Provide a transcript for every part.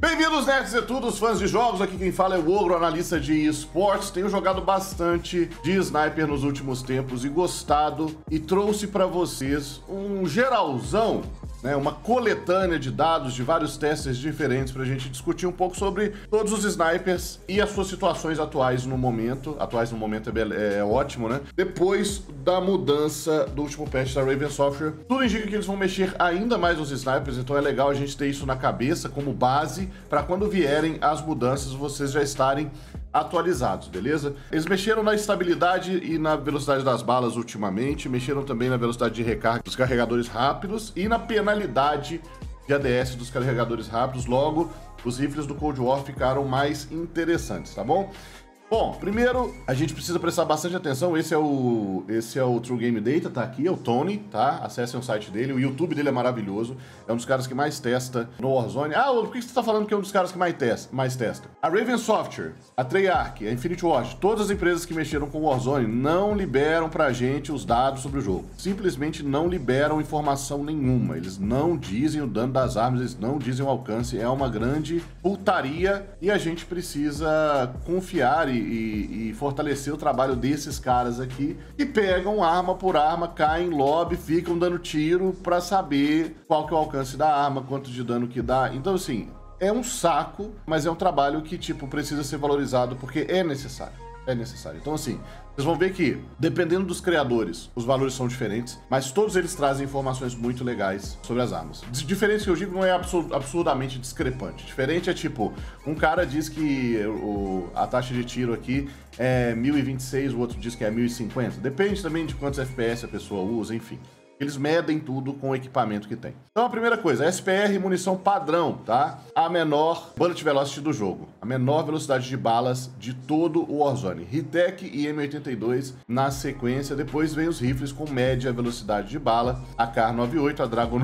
Bem-vindos, nerds e tudo, os fãs de jogos. Aqui quem fala é o Ogro, analista de esportes. Tenho jogado bastante de Sniper nos últimos tempos e gostado, e trouxe para vocês um geralzão, né, uma coletânea de dados de vários testes diferentes para a gente discutir um pouco sobre todos os snipers e as suas situações atuais no momento. Atuais no momento é ótimo, né? Depois da mudança do último patch da Raven Software, tudo indica que eles vão mexer ainda mais nos snipers, então é legal a gente ter isso na cabeça como base para quando vierem as mudanças vocês já estarem atualizados, beleza? Eles mexeram na estabilidade e na velocidade das balas ultimamente, mexeram também na velocidade de recarga dos carregadores rápidos e na penalidade de ADS dos carregadores rápidos. Logo, os rifles do Cold War ficaram mais interessantes, tá bom? Bom, primeiro a gente precisa prestar bastante atenção. Esse é o True Game Data, tá aqui, é o Tony, tá? Acessem o site dele, o YouTube dele é maravilhoso, é um dos caras que mais testa no Warzone. Ah, por que você tá falando que é um dos caras que mais testa? A Raven Software, a Treyarch, a Infinity Ward, todas as empresas que mexeram com o Warzone não liberam pra gente os dados sobre o jogo. Simplesmente não liberam informação nenhuma. Eles não dizem o dano das armas, eles não dizem o alcance. É uma grande putaria e a gente precisa confiar e fortalecer o trabalho desses caras aqui, que pegam arma por arma, caem em lobby, ficam dando tiro pra saber qual que é o alcance da arma, quanto de dano que dá. Então, assim, é um saco, mas é um trabalho que, tipo, precisa ser valorizado porque é necessário. É necessário. Então, assim, vocês vão ver que, dependendo dos criadores, os valores são diferentes, mas todos eles trazem informações muito legais sobre as armas. Diferente que eu digo não é absurdamente discrepante. Diferente é tipo, um cara diz que a taxa de tiro aqui é 1026, o outro diz que é 1050. Depende também de quantos FPS a pessoa usa, enfim. Eles medem tudo com o equipamento que tem. Então a primeira coisa, SPR, munição padrão, tá? A menor bullet velocity do jogo. A menor velocidade de balas de todo o Warzone. Hitec e M82 na sequência. Depois vem os rifles com média velocidade de bala. A Kar98, a Dragon...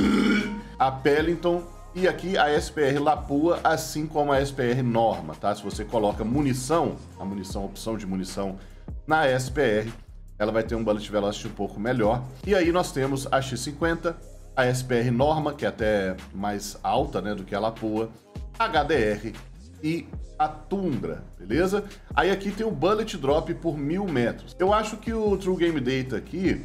a Pelington... E aqui a SPR Lapua, assim como a SPR Norma, tá? Se você coloca munição, a opção de munição na SPR, ela vai ter um bullet velocity um pouco melhor. E aí nós temos a X50, a SPR Norma, que é até mais alta, né, do que a Lapua, a HDR e a Tundra, beleza? Aí aqui tem o bullet drop por 1000 metros. Eu acho que o True Game Data aqui,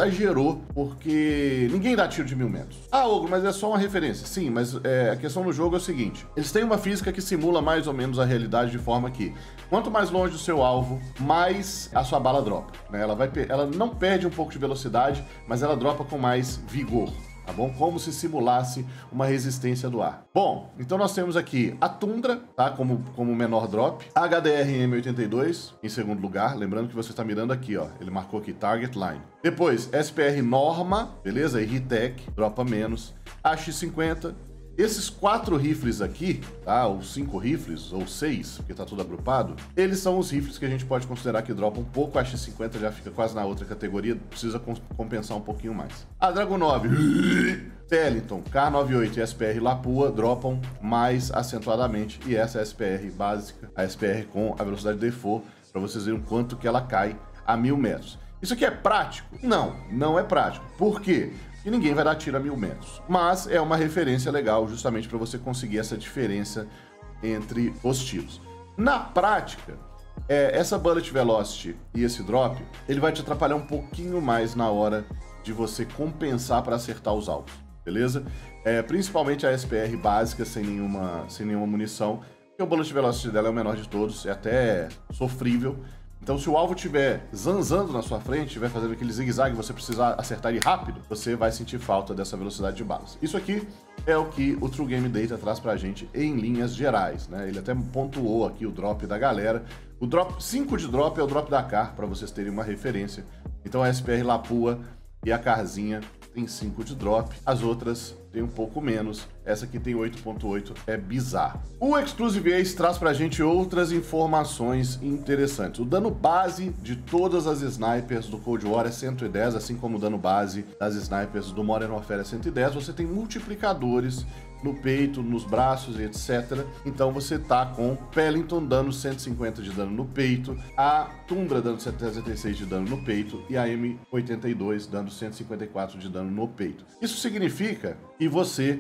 ele porque ninguém dá tiro de 1000 metros. Ah, Ogro, mas é só uma referência. Sim, mas a questão do jogo é o seguinte, eles têm uma física que simula mais ou menos a realidade de forma que, quanto mais longe do seu alvo, mais a sua bala dropa, né? Ela não perde um pouco de velocidade, mas ela dropa com mais vigor. Tá bom? Como se simulasse uma resistência do ar. Bom, então nós temos aqui a Tundra, tá? Como menor drop. A HDR M82 em segundo lugar. Lembrando que você está mirando aqui, ó. Ele marcou aqui Target Line. Depois, SPR Norma, beleza? E Hitec, dropa menos. A X50. Esses 4 rifles aqui, tá? Ou 5 rifles, ou 6, porque tá tudo agrupado, eles são os rifles que a gente pode considerar que dropam um pouco. A X50 já fica quase na outra categoria, precisa compensar um pouquinho mais. A Dragon 9, Pelington, Kar98 e SPR Lapua dropam mais acentuadamente, e essa é a SPR básica, a SPR com a velocidade default, para vocês verem o quanto que ela cai a 1000 metros. Isso aqui é prático? Não, não é prático. Por quê? E ninguém vai dar tiro a 1000 metros. Mas é uma referência legal justamente para você conseguir essa diferença entre os tiros. Na prática, essa bullet velocity e esse drop, ele vai te atrapalhar um pouquinho mais na hora de você compensar para acertar os alvos, beleza? Principalmente a SPR básica, sem nenhuma munição, porque o bullet velocity dela é o menor de todos, é até sofrível. Então, se o alvo estiver zanzando na sua frente, estiver fazendo aquele zigue-zague, você precisa acertar ele rápido, você vai sentir falta dessa velocidade de balas. Isso aqui é o que o True Game Data traz pra gente em linhas gerais, né? Ele até pontuou aqui o drop da galera. O drop 5 de drop é o drop da Kar, para vocês terem uma referência. Então, a SPR Lapua e a Karzinha tem 5 de drop, as outras tem um pouco menos. Essa aqui tem 8.8, é bizarro. O Exclusive Ace traz pra gente outras informações interessantes. O dano base de todas as snipers do Cold War é 110, assim como o dano base das snipers do Modern Warfare é 110. Você tem multiplicadores no peito, nos braços e etc. Então você tá com Pelington dando 150 de dano no peito, a Tundra dando 76 de dano no peito e a M82 dando 154 de dano no peito. Isso significa que você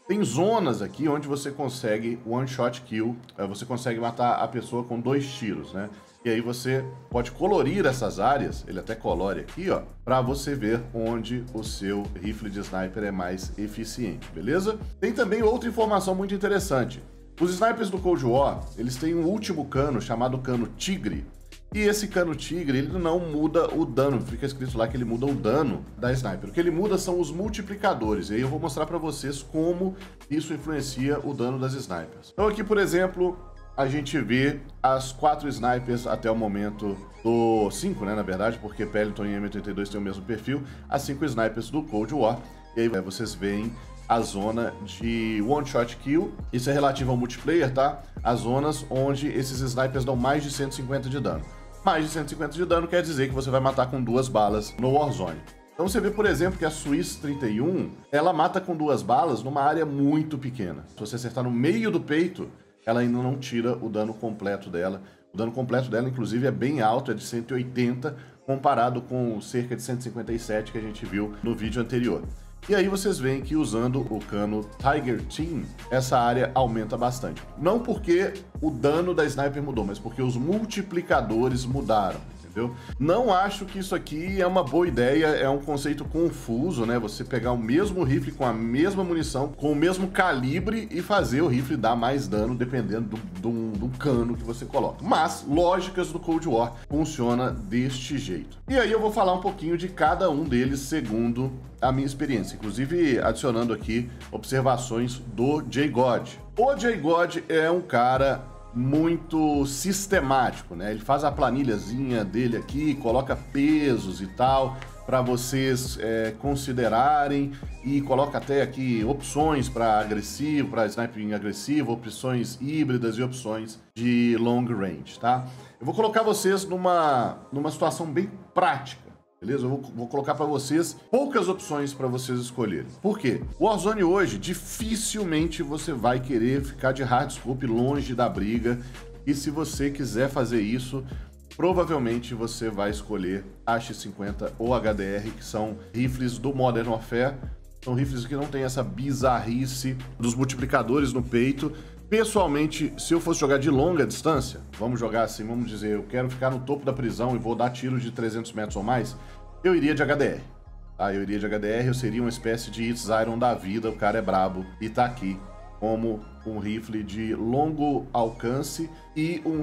Tem zonas aqui onde você consegue one shot kill, você consegue matar a pessoa com 2 tiros, né? E aí você pode colorir essas áreas, ele até colore aqui, ó, para você ver onde o seu rifle de sniper é mais eficiente, beleza? Tem também outra informação muito interessante. Os snipers do Cold War, eles têm um último cano chamado cano Tigre. E esse cano Tigre, ele não muda o dano, fica escrito lá que ele muda o dano da sniper. O que ele muda são os multiplicadores, e aí eu vou mostrar para vocês como isso influencia o dano das snipers. Então aqui, por exemplo, a gente vê as 4 snipers até o momento do 5, né, na verdade, porque Pelleton e M82 têm o mesmo perfil, as 5 snipers do Cold War, e aí vocês veem a zona de one shot kill, isso é relativo ao multiplayer, tá? As zonas onde esses snipers dão mais de 150 de dano. Mais de 150 de dano quer dizer que você vai matar com 2 balas no Warzone. Então você vê, por exemplo, que a Swiss 31, ela mata com 2 balas numa área muito pequena. Se você acertar no meio do peito, ela ainda não tira o dano completo dela. O dano completo dela, inclusive, é bem alto, é de 180, comparado com cerca de 157 que a gente viu no vídeo anterior. E aí vocês veem que usando o cano Tiger Team, essa área aumenta bastante. Não porque o dano da sniper mudou, mas porque os multiplicadores mudaram. Entendeu? Não acho que isso aqui é uma boa ideia, é um conceito confuso, né? Você pegar o mesmo rifle com a mesma munição, com o mesmo calibre e fazer o rifle dar mais dano dependendo do cano que você coloca. Mas, lógicas do Cold War funciona deste jeito. E aí eu vou falar um pouquinho de cada um deles segundo a minha experiência, inclusive adicionando aqui observações do J-God. O J-God é um cara muito sistemático, né? Ele faz a planilhazinha dele aqui, coloca pesos e tal para vocês considerarem e coloca até aqui opções para agressivo, para sniping agressivo, opções híbridas e opções de long range, tá? Eu vou colocar vocês numa situação bem prática. Beleza? Eu vou colocar para vocês poucas opções para vocês escolherem. Por quê? O Warzone hoje, dificilmente você vai querer ficar de hardscope longe da briga. E se você quiser fazer isso, provavelmente você vai escolher AX50 ou HDR, que são rifles do Modern Warfare. São rifles que não tem essa bizarrice dos multiplicadores no peito. Pessoalmente, se eu fosse jogar de longa distância, vamos jogar assim, vamos dizer, eu quero ficar no topo da prisão e vou dar tiros de 300 metros ou mais, eu iria de HDR. Tá? Eu iria de HDR, eu seria uma espécie de It's Iron da vida, o cara é brabo e tá aqui como um rifle de longo alcance e um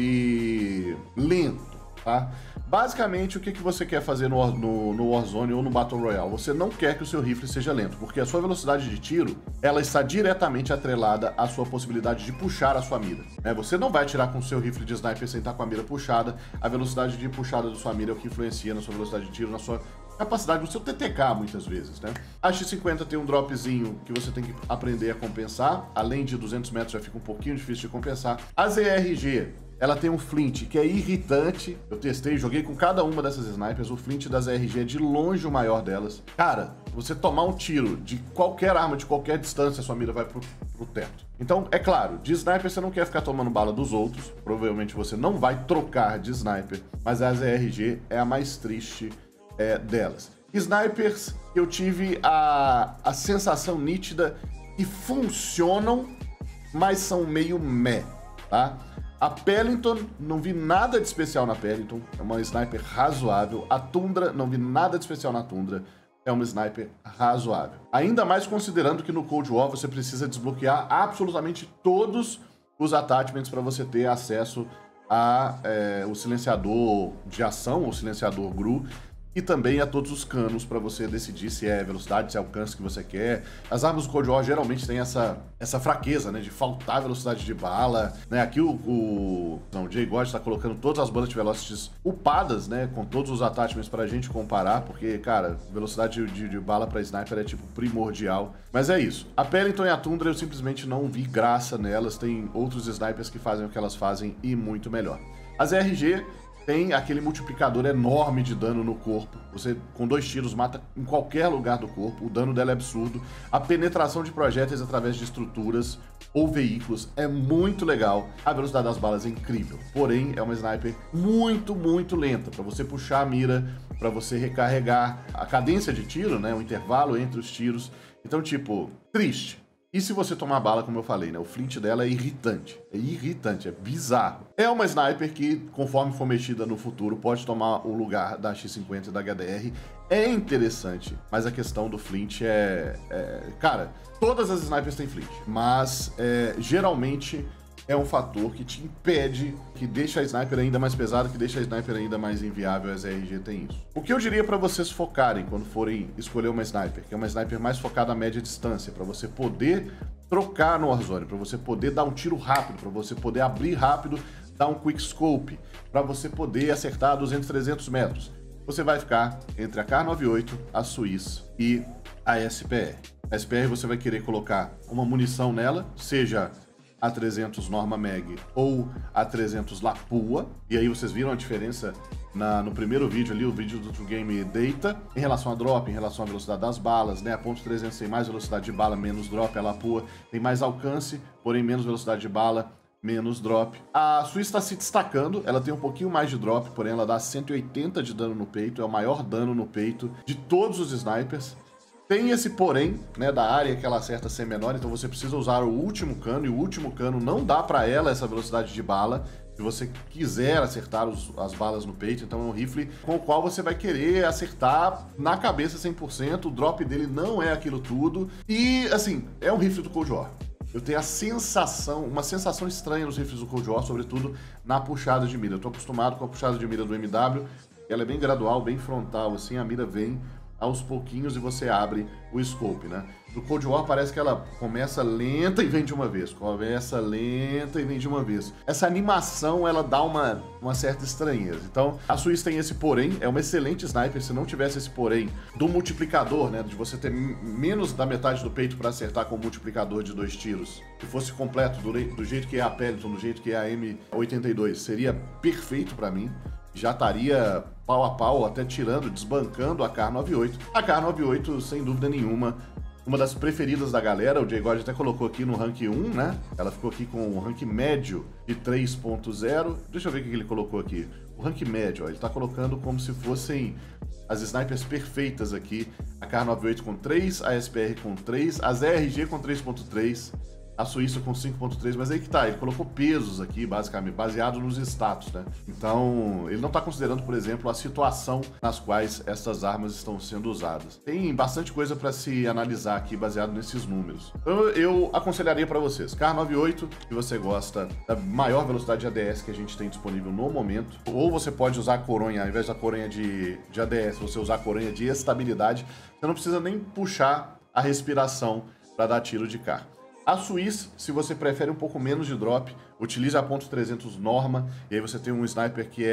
rifle lento. Tá? Basicamente, o que você quer fazer no Warzone ou no Battle Royale? Você não quer que o seu rifle seja lento, porque a sua velocidade de tiro, ela está diretamente atrelada à sua possibilidade de puxar a sua mira. Você não vai atirar com o seu rifle de sniper sem estar com a mira puxada, a velocidade de puxada da sua mira é o que influencia na sua velocidade de tiro, na sua capacidade, no seu TTK muitas vezes, né? A X50 tem um dropzinho que você tem que aprender a compensar, além de 200 metros já fica um pouquinho difícil de compensar. A ZRG, ela tem um flint que é irritante. Eu testei, joguei com cada uma dessas snipers. O flint das ZRG é de longe o maior delas. Cara, você tomar um tiro de qualquer arma, de qualquer distância, sua mira vai pro teto. Então, é claro, de sniper você não quer ficar tomando bala dos outros. Provavelmente você não vai trocar de sniper. Mas a ZRG é a mais triste delas. Snipers, eu tive a sensação nítida que funcionam, mas são meio meh, tá? A Pelleton, não vi nada de especial na Pelleton, é uma sniper razoável. A Tundra, não vi nada de especial na Tundra, é uma sniper razoável. Ainda mais considerando que no Cold War você precisa desbloquear absolutamente todos os attachments para você ter acesso ao silenciador de ação, ou silenciador GRU, e também a todos os canos para você decidir se é velocidade, se é alcance que você quer. As armas do Cold War geralmente têm essa fraqueza, né, de faltar velocidade de bala, né? Aqui o J-God está colocando todas as bullet velocities upadas, né, com todos os attachments para a gente comparar, porque, cara, velocidade de bala para sniper é tipo primordial. Mas é isso. A Pelleton e a Tundra eu simplesmente não vi graça nelas. Tem outros snipers que fazem o que elas fazem e muito melhor. As RG tem aquele multiplicador enorme de dano no corpo. Você, com 2 tiros, mata em qualquer lugar do corpo. O dano dela é absurdo. A penetração de projéteis através de estruturas ou veículos é muito legal. A velocidade das balas é incrível. Porém, é uma sniper muito, muito lenta. Para você puxar a mira, para você recarregar a cadência de tiro, né? O intervalo entre os tiros. Então, tipo, triste. E se você tomar bala, como eu falei, né? O flint dela é irritante. É irritante, é bizarro. É uma sniper que, conforme for mexida no futuro, pode tomar o lugar da X50 e da HDR. É interessante, mas a questão do flint cara, todas as snipers têm flint, mas geralmente é um fator que te impede, que deixa a sniper ainda mais pesada, que deixa a sniper ainda mais inviável. As RG tem isso. O que eu diria para vocês focarem quando forem escolher uma sniper, que é uma sniper mais focada a média distância, para você poder trocar no Warzone, para você poder dar um tiro rápido, para você poder abrir rápido, dar um quick scope, para você poder acertar 200, 300 metros. Você vai ficar entre a Kar98, a Swiss e a SPR. A SPR você vai querer colocar uma munição nela, seja a 300 Norma Mag ou a 300 Lapua, e aí vocês viram a diferença no primeiro vídeo ali, o vídeo do True Game Data, em relação a drop, em relação à velocidade das balas, né? A ponto .300 tem mais velocidade de bala, menos drop, a Lapua tem mais alcance, porém menos velocidade de bala, menos drop. A Swiss está se destacando, ela tem um pouquinho mais de drop, porém ela dá 180 de dano no peito, é o maior dano no peito de todos os snipers. Tem esse porém, né, da área que ela acerta ser menor, então você precisa usar o último cano, e o último cano não dá para ela essa velocidade de bala, se você quiser acertar as balas no peito. Então é um rifle com o qual você vai querer acertar na cabeça 100%, o drop dele não é aquilo tudo, e assim, é um rifle do Cold War. Eu tenho uma sensação estranha nos rifles do Cold War, sobretudo na puxada de mira. Eu tô acostumado com a puxada de mira do MW, ela é bem gradual, bem frontal, assim, a mira vem aos pouquinhos e você abre o scope, né? No Cold War parece que ela começa lenta e vem de uma vez, começa lenta e vem de uma vez. Essa animação, ela dá uma certa estranheza. Então, a Swiss tem esse porém, é uma excelente sniper. Se não tivesse esse porém do multiplicador, né, de você ter menos da metade do peito para acertar com o multiplicador de 2 tiros, se fosse completo do jeito que é a Peliton, do jeito que é a M82, seria perfeito para mim. Já estaria pau a pau, até desbancando a Kar98. A Kar98, sem dúvida nenhuma, uma das preferidas da galera. O J-God até colocou aqui no rank 1, né? Ela ficou aqui com o rank médio de 3.0. Deixa eu ver o que ele colocou aqui. O rank médio, ó, ele tá colocando como se fossem as snipers perfeitas aqui. A Kar98 com 3, a SPR com 3, as RG com 3.3. A Suíça com 5.3, mas aí que tá, ele colocou pesos aqui, basicamente, baseado nos status, né? Então, ele não tá considerando, por exemplo, a situação nas quais essas armas estão sendo usadas. Tem bastante coisa para se analisar aqui, baseado nesses números. Então, eu aconselharia para vocês, Kar98, se você gosta da maior velocidade de ADS que a gente tem disponível no momento, ou você pode usar a coronha, ao invés da coronha de ADS, você usar a coronha de estabilidade, você não precisa nem puxar a respiração para dar tiro de Kar. A Swiss, se você prefere um pouco menos de drop, utilize a .300 Norma, e aí você tem um sniper que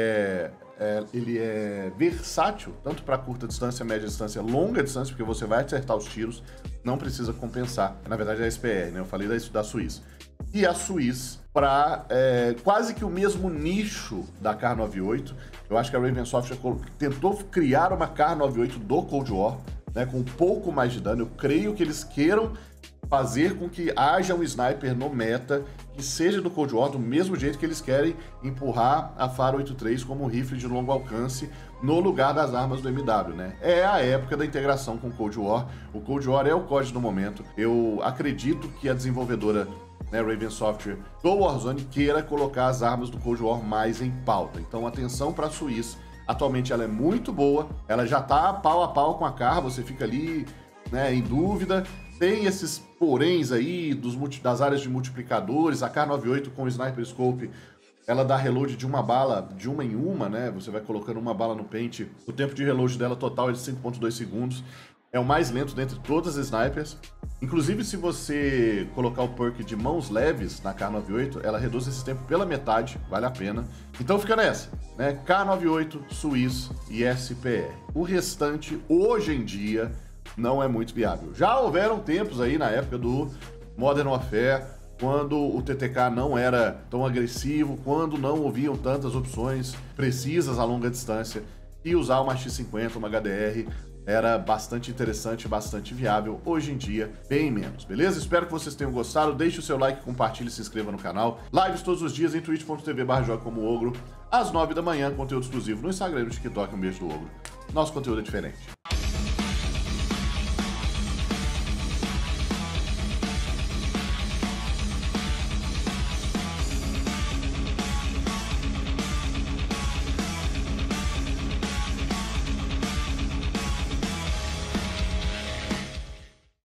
ele é versátil, tanto para curta distância, média distância, longa distância, porque você vai acertar os tiros, não precisa compensar. Na verdade é a SPR, né? Eu falei da Swiss. E a Swiss, para quase que o mesmo nicho da Kar98, eu acho que a Raven Software tentou criar uma Kar98 do Cold War, né, com um pouco mais de dano. Eu creio que eles queiram fazer com que haja um sniper no meta que seja do Cold War, do mesmo jeito que eles querem empurrar a FAR 83 como rifle de longo alcance no lugar das armas do MW, né? É a época da integração com o Cold War. O Cold War é o COD do momento. Eu acredito que a desenvolvedora, né, Raven Software, do Warzone, queira colocar as armas do Cold War mais em pauta. Então, atenção para a Swiss. Atualmente ela é muito boa, ela já tá pau a pau com a Kar, você fica ali, né, em dúvida. Tem esses poréns aí das áreas de multiplicadores. A Kar98 com o Sniper Scope, ela dá reload de uma bala, de uma em uma, né? Você vai colocando uma bala no pente. O tempo de reload dela total é de 5.2 segundos. É o mais lento dentre todas as snipers. Inclusive, se você colocar o perk de mãos leves na Kar98, ela reduz esse tempo pela metade, vale a pena. Então fica nessa, né? Kar98, Swiss e SPR. O restante, hoje em dia, não é muito viável. Já houveram tempos aí na época do Modern Warfare, quando o TTK não era tão agressivo, quando não haviam tantas opções precisas a longa distância, e usar uma X50, uma HDR, era bastante interessante, bastante viável. Hoje em dia, bem menos, beleza? Espero que vocês tenham gostado. Deixe o seu like, compartilhe e se inscreva no canal. Lives todos os dias em twitch.tv/jogacomoogro, às 9 da manhã, conteúdo exclusivo no Instagram e no TikTok. Um beijo do Ogro. Nosso conteúdo é diferente.